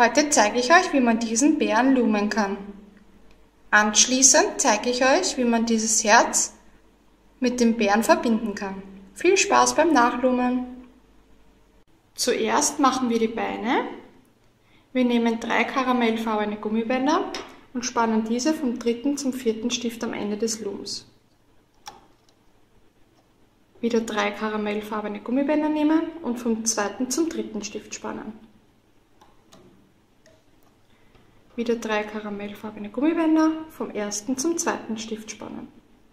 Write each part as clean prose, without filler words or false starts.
Heute zeige ich euch, wie man diesen Bären lumen kann. Anschließend zeige ich euch, wie man dieses Herz mit dem Bären verbinden kann. Viel Spaß beim Nachlumen! Zuerst machen wir die Beine. Wir nehmen 3 karamellfarbene Gummibänder und spannen diese vom 3. zum 4. Stift am Ende des Lumens. Wieder 3 karamellfarbene Gummibänder nehmen und vom 2. zum 3. Stift spannen. Wieder 3 karamellfarbene Gummibänder vom 1. zum 2. Stift spannen.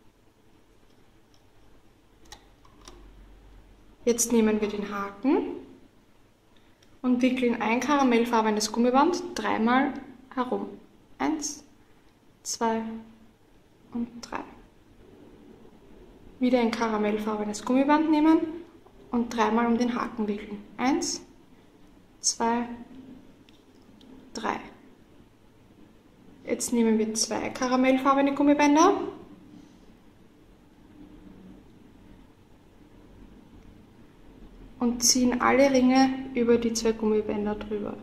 Jetzt nehmen wir den Haken und wickeln ein karamellfarbenes Gummiband 3-mal herum. 1, 2 und 3. Wieder ein karamellfarbenes Gummiband nehmen und 3-mal um den Haken wickeln. 1, 2, 3. Jetzt nehmen wir 2 karamellfarbene Gummibänder und ziehen alle Ringe über die 2 Gummibänder drüber.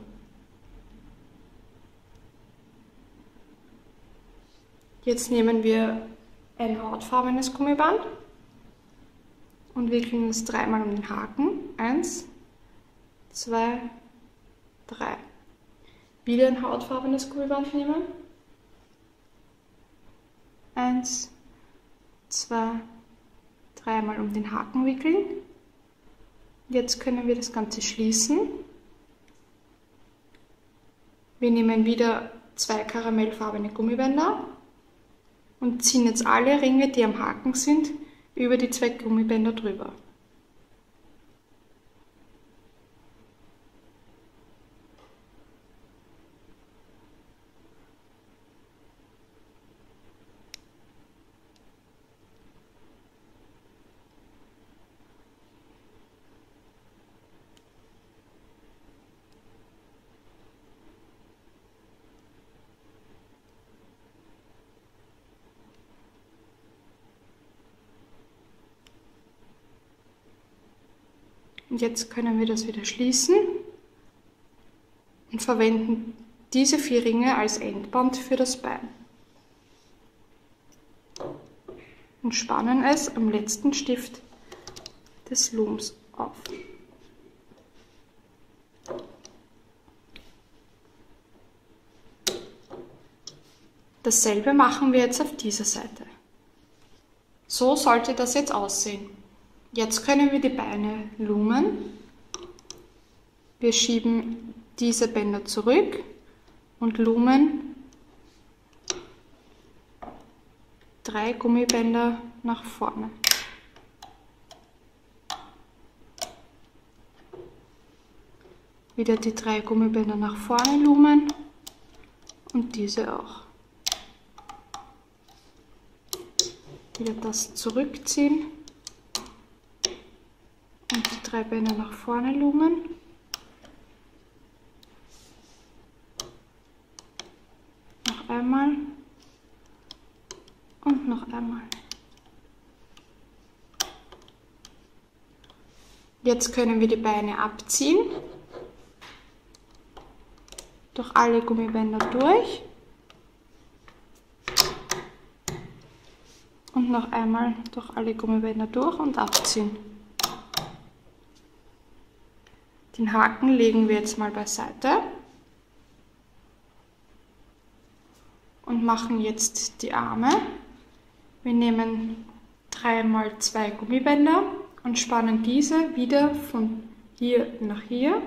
Jetzt nehmen wir ein hautfarbenes Gummiband und wickeln es 3-mal um den Haken. 1, 2, 3. Wieder ein hautfarbenes Gummiband nehmen. 1, 2, 3-mal um den Haken wickeln. Jetzt können wir das Ganze schließen. Wir nehmen wieder 2 karamellfarbene Gummibänder und ziehen jetzt alle Ringe, die am Haken sind, über die 2 Gummibänder drüber. Und jetzt können wir das wieder schließen und verwenden diese 4 Ringe als Endband für das Bein. Und spannen es am letzten Stift des Lumens auf. Dasselbe machen wir jetzt auf dieser Seite. So sollte das jetzt aussehen. Jetzt können wir die Beine lumen. Wir schieben diese Bänder zurück und lumen 3 Gummibänder nach vorne. Wieder die 3 Gummibänder nach vorne lumen und diese auch. Wieder das zurückziehen und die 3 Bänder nach vorne lumen. Noch einmal und noch einmal. Jetzt können wir die Beine abziehen, durch alle Gummibänder durch und noch einmal durch alle Gummibänder durch und abziehen. Den Haken legen wir jetzt mal beiseite und machen jetzt die Arme. Wir nehmen 3 x 2 Gummibänder und spannen diese wieder von hier nach hier.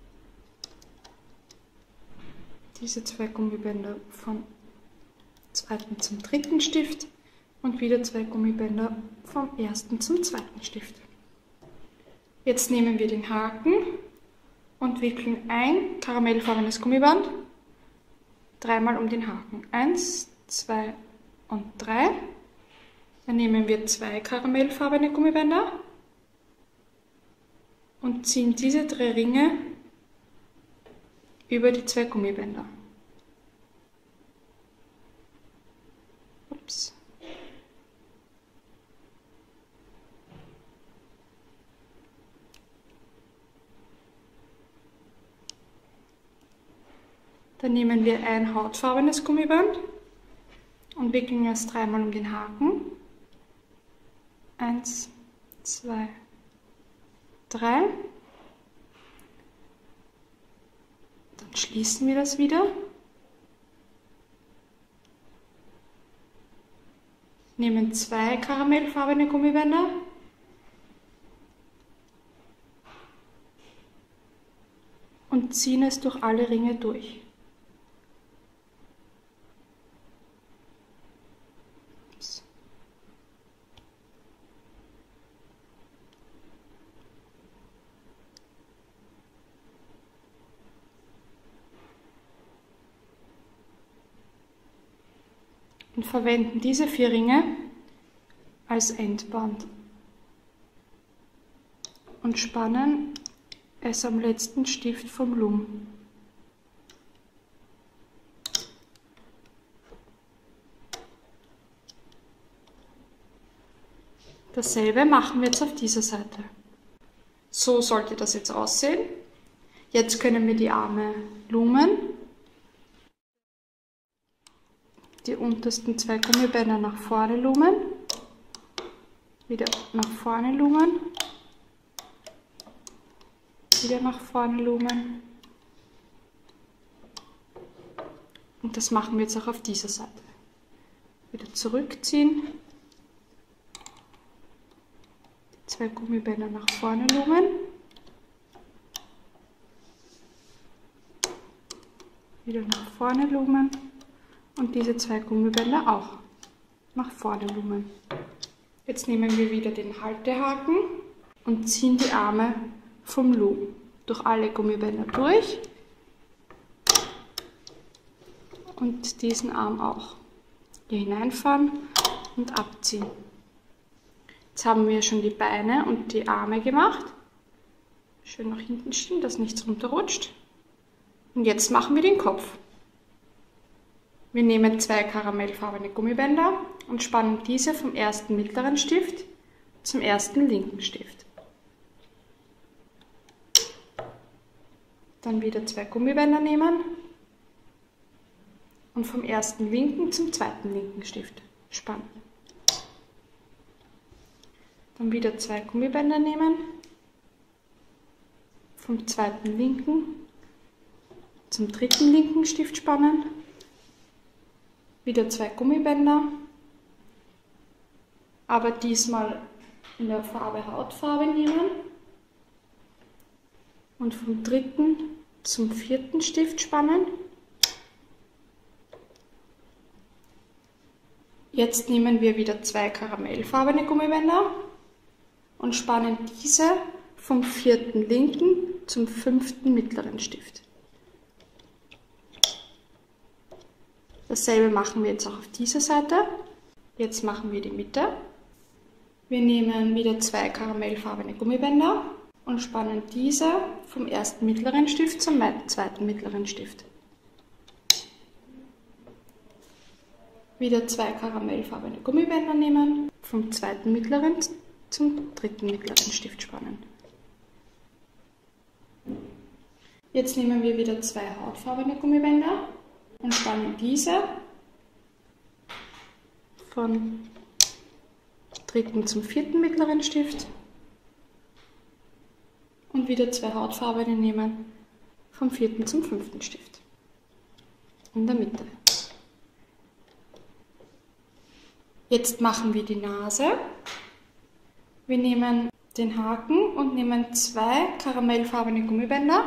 Diese 2 Gummibänder vom 2. zum 3. Stift und wieder 2 Gummibänder vom 1. zum 2. Stift. Jetzt nehmen wir den Haken und wickeln ein karamellfarbenes Gummiband 3-mal um den Haken. 1, 2 und 3. Dann nehmen wir 2 karamellfarbene Gummibänder und ziehen diese 3 Ringe über die 2 Gummibänder. Ups. Dann nehmen wir ein hautfarbenes Gummiband und wickeln es 3-mal um den Haken. 1, 2, 3. Dann schließen wir das wieder. Nehmen 2 karamellfarbene Gummibänder und ziehen es durch alle Ringe durch. Und verwenden diese 4 Ringe als Endband und spannen es am letzten Stift vom Loom. Dasselbe machen wir jetzt auf dieser Seite. So sollte das jetzt aussehen. Jetzt können wir die Arme loomen. Die untersten 2 Gummibänder nach vorne loomen. Wieder nach vorne loomen. Wieder nach vorne loomen. Und das machen wir jetzt auch auf dieser Seite. Wieder zurückziehen. 2 Gummibänder nach vorne loomen. Wieder nach vorne loomen. Und diese 2 Gummibänder auch nach vorne loomen. Jetzt nehmen wir wieder den Haltehaken und ziehen die Arme vom Loom durch alle Gummibänder durch und diesen Arm auch. Hier hineinfahren und abziehen. Jetzt haben wir schon die Beine und die Arme gemacht. Schön nach hinten stellen, dass nichts runterrutscht. Und jetzt machen wir den Kopf. Wir nehmen 2 karamellfarbene Gummibänder und spannen diese vom ersten mittleren Stift zum ersten linken Stift. Dann wieder 2 Gummibänder nehmen und vom ersten linken zum zweiten linken Stift spannen. Dann wieder 2 Gummibänder nehmen, vom zweiten linken zum dritten linken Stift spannen. Wieder 2 Gummibänder, aber diesmal in der Farbe Hautfarbe nehmen und vom dritten zum vierten Stift spannen. Jetzt nehmen wir wieder 2 karamellfarbene Gummibänder und spannen diese vom vierten linken zum fünften mittleren Stift. Dasselbe machen wir jetzt auch auf dieser Seite. Jetzt machen wir die Mitte. Wir nehmen wieder 2 karamellfarbene Gummibänder und spannen diese vom ersten mittleren Stift zum zweiten mittleren Stift. Wieder 2 karamellfarbene Gummibänder nehmen, vom zweiten mittleren zum dritten mittleren Stift spannen. Jetzt nehmen wir wieder 2 hautfarbene Gummibänder und spannen diese vom dritten zum vierten mittleren Stift und wieder 2 hautfarbene nehmen vom vierten zum fünften Stift in der Mitte. Jetzt machen wir die Nase. Wir nehmen den Haken und nehmen 2 karamellfarbene Gummibänder,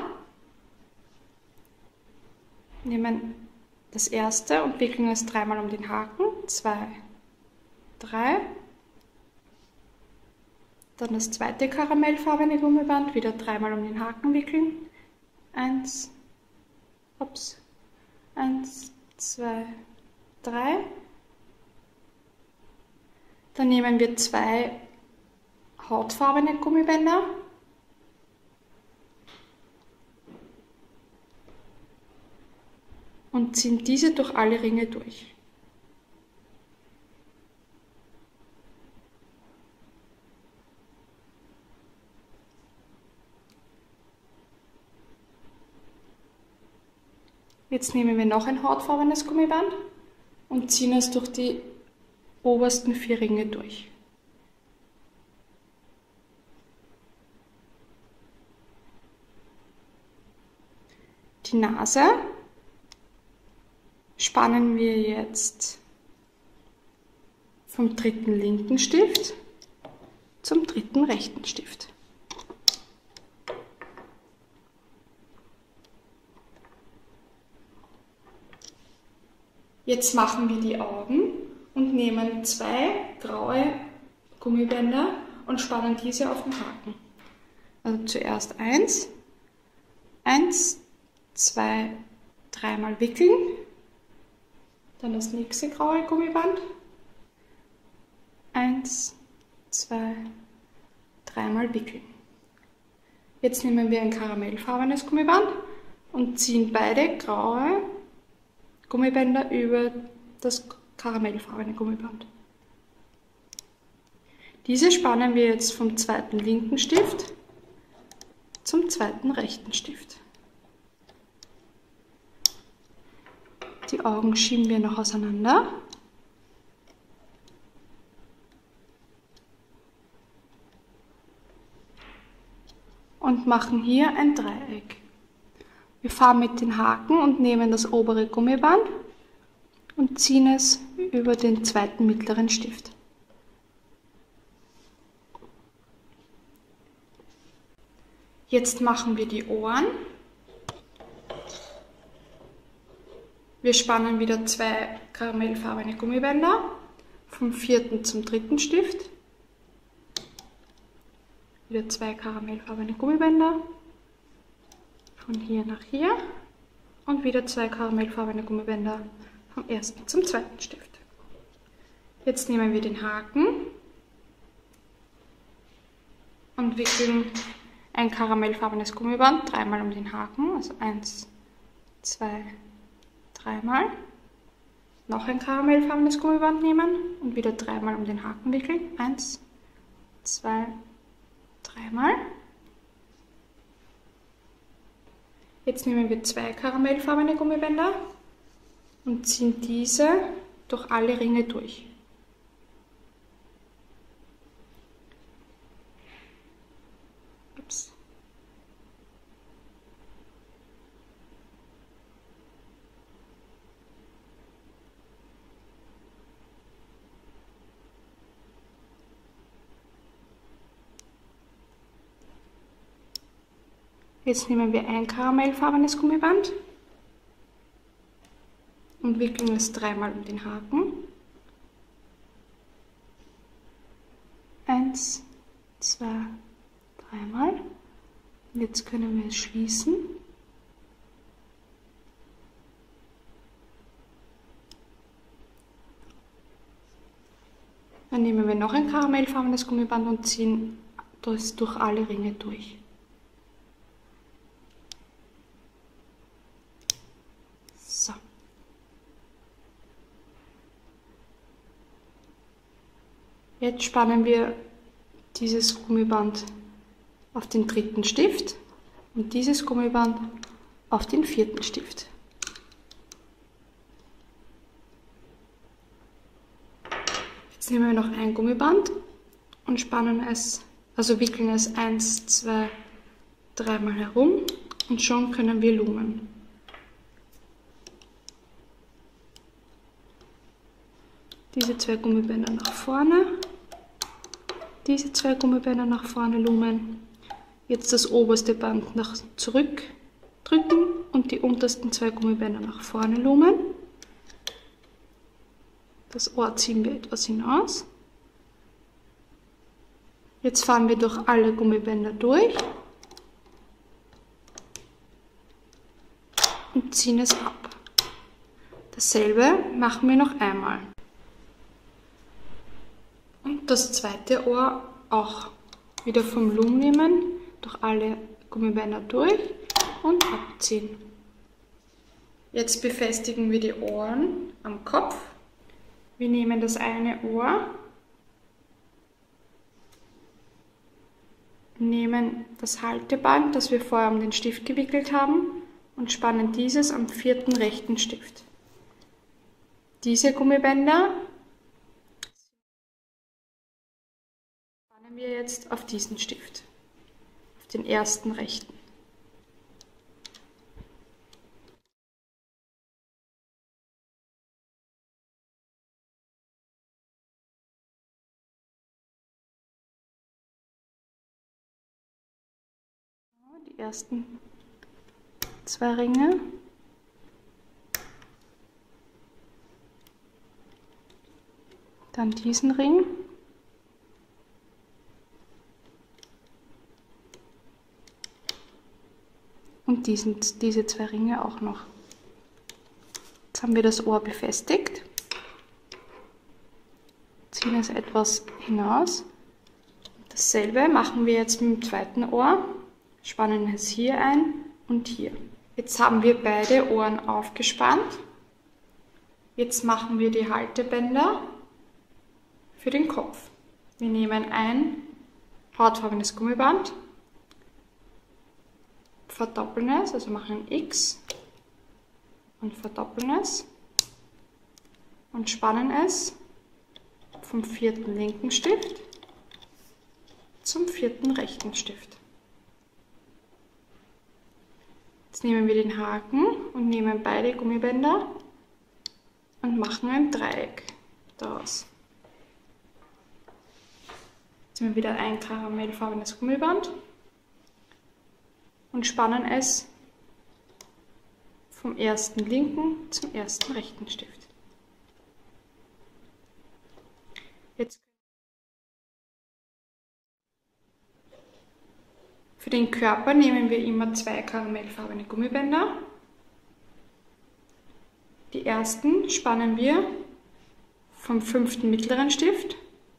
nehmen das erste und wickeln es 3-mal um den Haken. 2, 3. Dann das zweite karamellfarbene Gummiband, wieder 3-mal um den Haken wickeln. 1, 1, 2, 3. Dann nehmen wir 2 hautfarbene Gummibänder. Und ziehen diese durch alle Ringe durch. Jetzt nehmen wir noch ein hautfarbenes Gummiband und ziehen es durch die obersten 4 Ringe durch. Die Nase spannen wir jetzt vom 3. linken Stift zum 3. rechten Stift. Jetzt machen wir die Augen und nehmen 2 graue Gummibänder und spannen diese auf den Haken. Also zuerst 1, 2, 3 Mal wickeln, dann das nächste graue Gummiband, 1, 2, 3 Mal wickeln. Jetzt nehmen wir ein karamellfarbenes Gummiband und ziehen beide graue Gummibänder über das karamellfarbene Gummiband. Diese spannen wir jetzt vom 2. linken Stift zum 2. rechten Stift. Die Augen schieben wir noch auseinander. Und machen hier ein Dreieck. Wir fahren mit den Haken und nehmen das obere Gummiband und ziehen es über den 2. mittleren Stift. Jetzt machen wir die Ohren. Wir spannen wieder 2 karamellfarbene Gummibänder vom 4. zum 3. Stift. Wieder 2 karamellfarbene Gummibänder von hier nach hier und wieder 2 karamellfarbene Gummibänder vom 1. zum 2. Stift. Jetzt nehmen wir den Haken und wickeln ein karamellfarbenes Gummiband 3 Mal um den Haken, also 1, 2, 3 Mal. Noch ein karamellfarbenes Gummiband nehmen und wieder 3 Mal um den Haken wickeln, 1, 2, 3 Mal. Jetzt nehmen wir 2 karamellfarbene Gummibänder und ziehen diese durch alle Ringe durch. Ups. Jetzt nehmen wir ein karamellfarbenes Gummiband und wickeln es 3 Mal um den Haken. 1, 2, 3 Mal. Und jetzt können wir es schließen. Dann nehmen wir noch ein karamellfarbenes Gummiband und ziehen das durch alle Ringe durch. So. Jetzt spannen wir dieses Gummiband auf den 3. Stift und dieses Gummiband auf den 4. Stift. Jetzt nehmen wir noch ein Gummiband und spannen es, also wickeln es 1, 2, 3 Mal herum und schon können wir lumen. Diese 2 Gummibänder nach vorne, diese 2 Gummibänder nach vorne lumen. Jetzt das oberste Band nach zurück drücken und die untersten 2 Gummibänder nach vorne lumen. Das Ohr ziehen wir etwas hinaus. Jetzt fahren wir durch alle Gummibänder durch und ziehen es ab. Dasselbe machen wir noch einmal. Und das zweite Ohr auch wieder vom Loom nehmen, durch alle Gummibänder durch und abziehen. Jetzt befestigen wir die Ohren am Kopf. Wir nehmen das eine Ohr, nehmen das Halteband, das wir vorher um den Stift gewickelt haben, und spannen dieses am 4. rechten Stift. Diese Gummibänder spannen wir jetzt auf diesen Stift, auf den 1. rechten. Die ersten 2 Ringe. Dann diesen Ring. Und diese 2 Ringe auch noch. Jetzt haben wir das Ohr befestigt. Ziehen es etwas hinaus. Dasselbe machen wir jetzt mit dem zweiten Ohr. Spannen es hier ein und hier. Jetzt haben wir beide Ohren aufgespannt. Jetzt machen wir die Haltebänder für den Kopf. Wir nehmen ein hautfarbenes Gummiband, verdoppeln es, also machen ein X und verdoppeln es und spannen es vom 4. linken Stift zum 4. rechten Stift. Jetzt nehmen wir den Haken und nehmen beide Gummibänder und machen ein Dreieck daraus. Jetzt nehmen wir wieder ein karamellfarbenes Gummiband und spannen es vom 1. linken zum 1. rechten Stift. Jetzt für den Körper nehmen wir immer 2 karamellfarbene Gummibänder. Die ersten spannen wir vom 5. mittleren Stift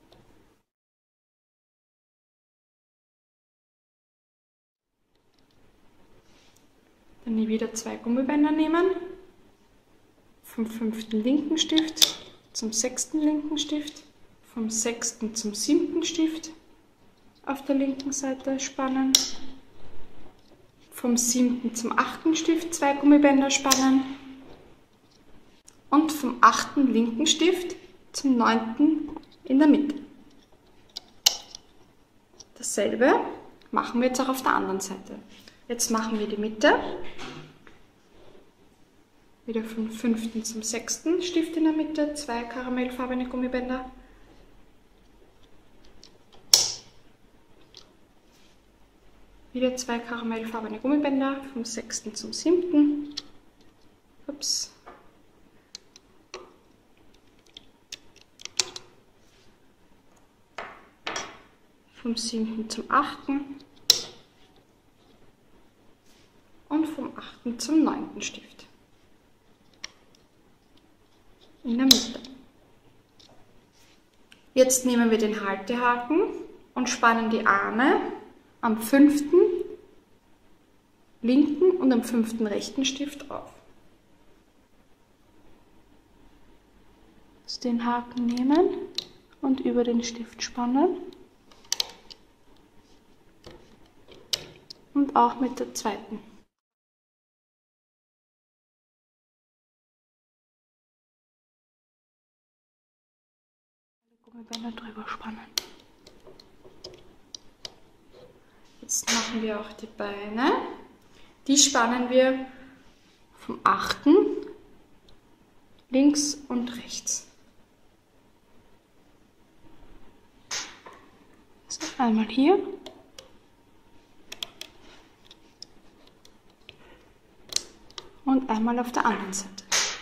dann wieder 2 Gummibänder nehmen, vom 5. linken Stift zum 6. linken Stift, vom 6. zum 7. Stift auf der linken Seite spannen, vom 7. zum 8. Stift 2 Gummibänder spannen und vom 8. linken Stift zum 9. in der Mitte. Dasselbe machen wir jetzt auch auf der anderen Seite. Jetzt machen wir die Mitte, wieder vom 5. zum 6. Stift in der Mitte, 2 karamellfarbene Gummibänder. Wieder 2 karamellfarbene Gummibänder vom 6. zum 7. Ups. Vom 7. zum 8. Und vom 8. zum 9. Stift. In der Mitte. Jetzt nehmen wir den Haltehaken und spannen die Arme am 5. linken und am 5. rechten Stift auf. Also den Haken nehmen und über den Stift spannen. Und auch mit der zweiten. Gummibänder drüber spannen. Jetzt machen wir auch die Beine. Die spannen wir vom 8. links und rechts. So, einmal hier. Und einmal auf der anderen Seite.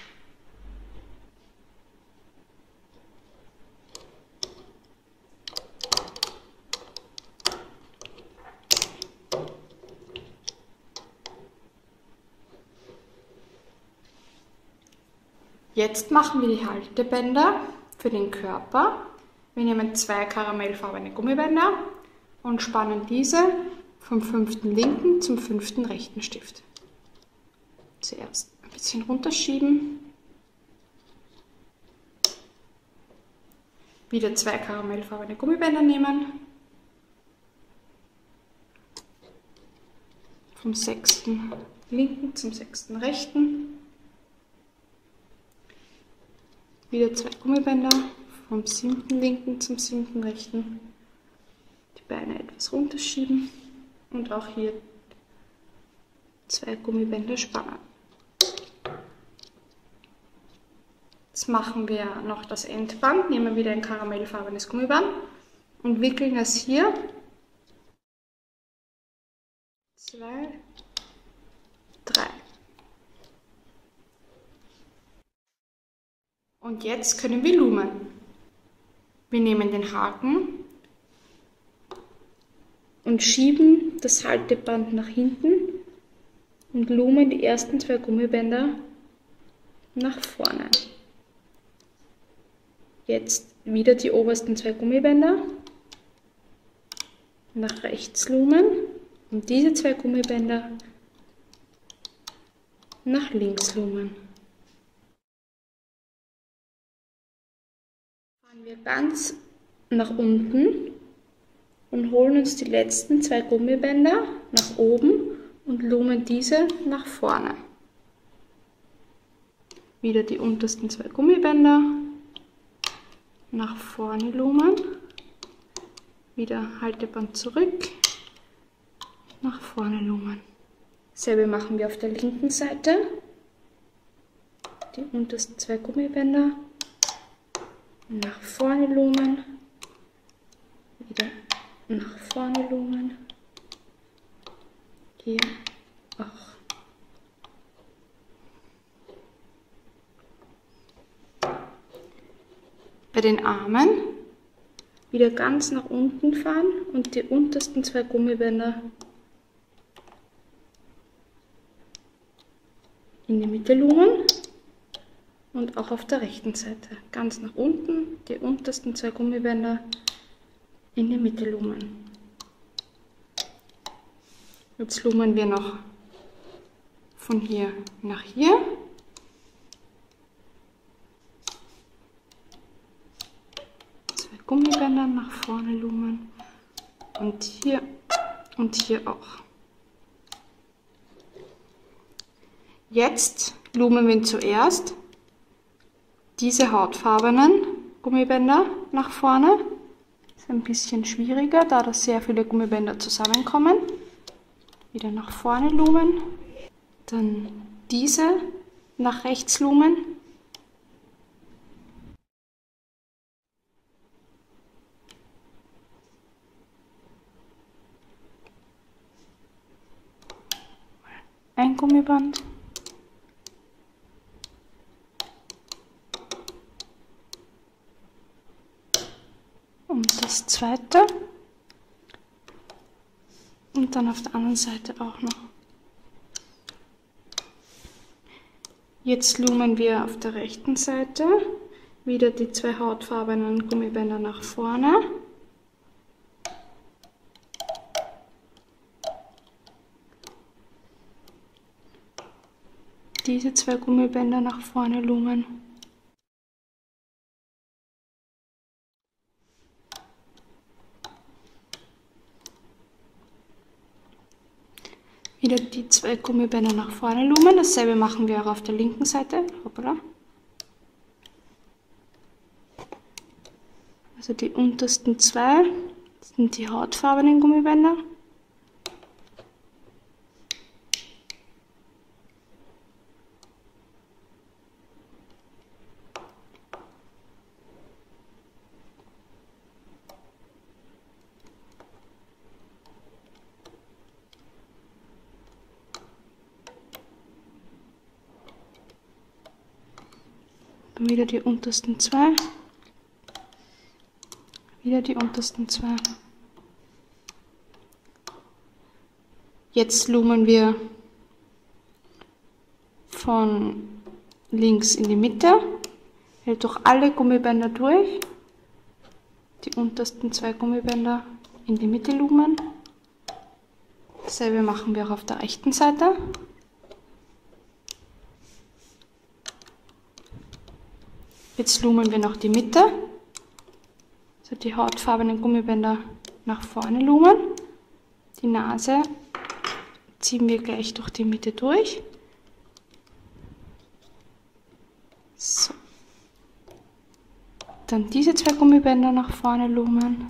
Jetzt machen wir die Haltebänder für den Körper. Wir nehmen 2 karamellfarbene Gummibänder und spannen diese vom 5. linken zum 5. rechten Stift. Zuerst ein bisschen runterschieben. Wieder 2 karamellfarbene Gummibänder nehmen. Vom 6. linken zum 6. rechten. Wieder 2 Gummibänder vom 7. linken zum 7. rechten. Die Beine etwas runterschieben und auch hier 2 Gummibänder spannen. Jetzt machen wir noch das Endband, nehmen wieder ein karamellfarbenes Gummiband und wickeln es hier 2, 3. Und jetzt können wir lumen. Wir nehmen den Haken und schieben das Halteband nach hinten und lumen die ersten 2 Gummibänder nach vorne. Jetzt wieder die obersten 2 Gummibänder nach rechts lumen und diese 2 Gummibänder nach links lumen. Fahren wir ganz nach unten und holen uns die letzten 2 Gummibänder nach oben und lumen diese nach vorne. Wieder die untersten 2 Gummibänder nach vorne lumen, wieder Halteband zurück, nach vorne lumen. Dasselbe machen wir auf der linken Seite. Die untersten 2 Gummibänder nach vorne lumen, wieder nach vorne lumen, hier auch. Bei den Armen wieder ganz nach unten fahren und die untersten 2 Gummibänder in die Mitte lumen und auch auf der rechten Seite ganz nach unten die untersten 2 Gummibänder in die Mitte lumen. Jetzt lumen wir noch von hier nach hier. Gummibänder nach vorne lumen und hier auch. Jetzt lumen wir zuerst diese hautfarbenen Gummibänder nach vorne. Das ist ein bisschen schwieriger, da das sehr viele Gummibänder zusammenkommen. Wieder nach vorne lumen, dann diese nach rechts lumen. Ein Gummiband und das zweite und dann auf der anderen Seite auch noch. Jetzt lumen wir auf der rechten Seite wieder die 2 hautfarbenen Gummibänder nach vorne. Diese 2 Gummibänder nach vorne lumen. Wieder die 2 Gummibänder nach vorne lumen. Dasselbe machen wir auch auf der linken Seite. Hoppala. Also die untersten 2 sind die hautfarbenen Gummibänder. Dann wieder die untersten 2. Wieder die untersten 2. Jetzt lumen wir von links in die Mitte, hält durch alle Gummibänder durch, die untersten 2 Gummibänder in die Mitte lumen. Dasselbe machen wir auch auf der rechten Seite. Jetzt lumen wir noch die Mitte, also die hautfarbenen Gummibänder nach vorne lumen, die Nase ziehen wir gleich durch die Mitte durch. So. Dann diese 2 Gummibänder nach vorne lumen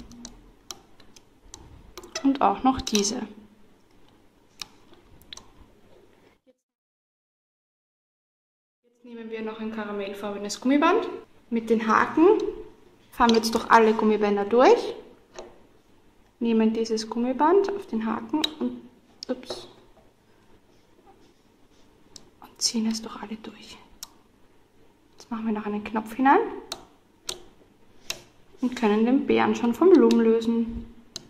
und auch noch diese. Jetzt nehmen wir noch ein karamellfarbenes Gummiband. Mit den Haken fahren wir jetzt durch alle Gummibänder durch, nehmen dieses Gummiband auf den Haken und ziehen es durch alle durch. Jetzt machen wir noch einen Knopf hinein und können den Bären schon vom Lumen lösen.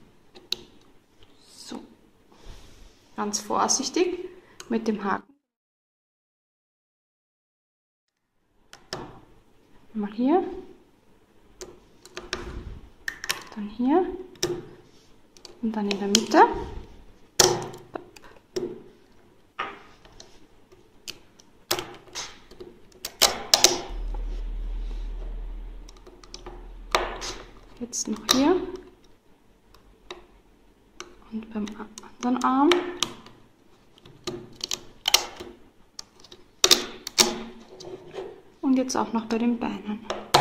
So, ganz vorsichtig mit dem Haken. Mal hier, dann hier und dann in der Mitte. Jetzt noch hier und beim anderen Arm. Und jetzt auch noch bei den Beinen.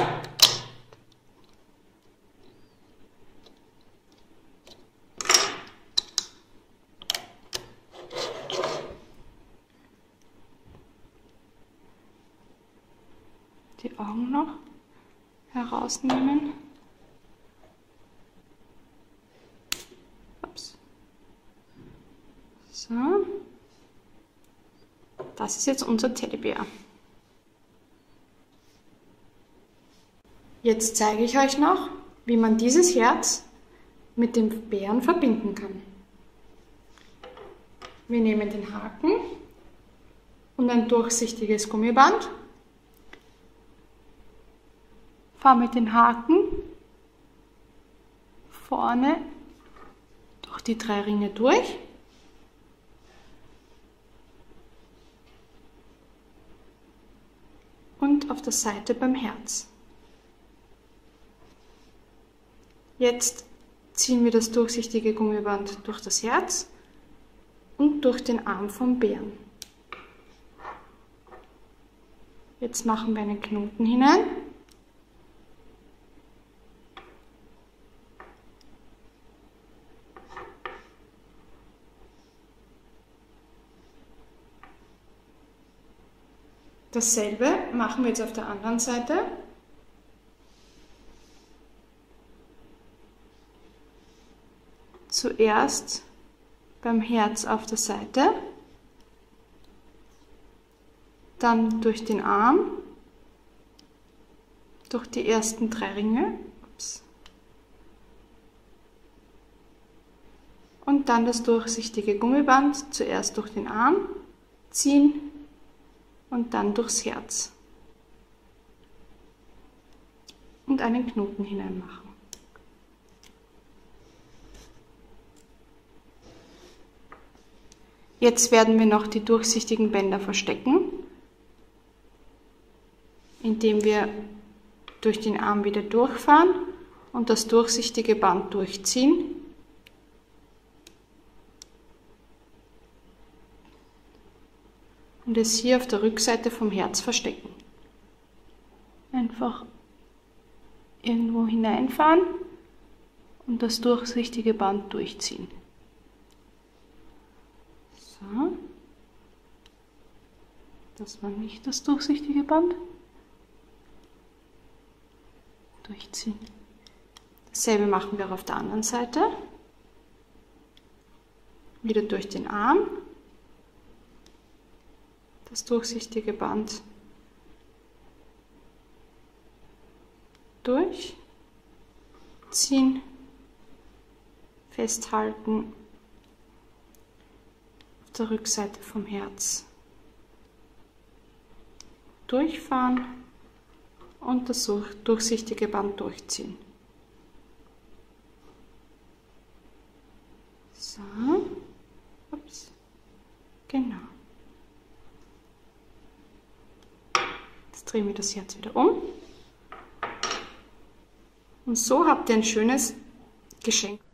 Die Augen noch herausnehmen. Ups. So. Das ist jetzt unser Teddybär. Jetzt zeige ich euch noch, wie man dieses Herz mit dem Bären verbinden kann. Wir nehmen den Haken und ein durchsichtiges Gummiband, fahren mit den Haken vorne durch die 3 Ringe durch und auf der Seite beim Herz. Jetzt ziehen wir das durchsichtige Gummiband durch das Herz und durch den Arm vom Bären. Jetzt machen wir einen Knoten hinein. Dasselbe machen wir jetzt auf der anderen Seite. Zuerst beim Herz auf der Seite, dann durch den Arm, durch die ersten 3 Ringe und dann das durchsichtige Gummiband zuerst durch den Arm ziehen und dann durchs Herz und einen Knoten hineinmachen. Jetzt werden wir noch die durchsichtigen Bänder verstecken, indem wir durch den Arm wieder durchfahren und das durchsichtige Band durchziehen. Und es hier auf der Rückseite vom Herz verstecken. Einfach irgendwo hineinfahren und das durchsichtige Band durchziehen. So. Das war nicht das durchsichtige Band. Durchziehen. Dasselbe machen wir auch auf der anderen Seite. Wieder durch den Arm. Das durchsichtige Band durchziehen, festhalten auf der Rückseite vom Herz, durchfahren und das durchsichtige Band durchziehen. So, ups, genau. Jetzt drehen wir das Herz wieder um. Und so habt ihr ein schönes Geschenk.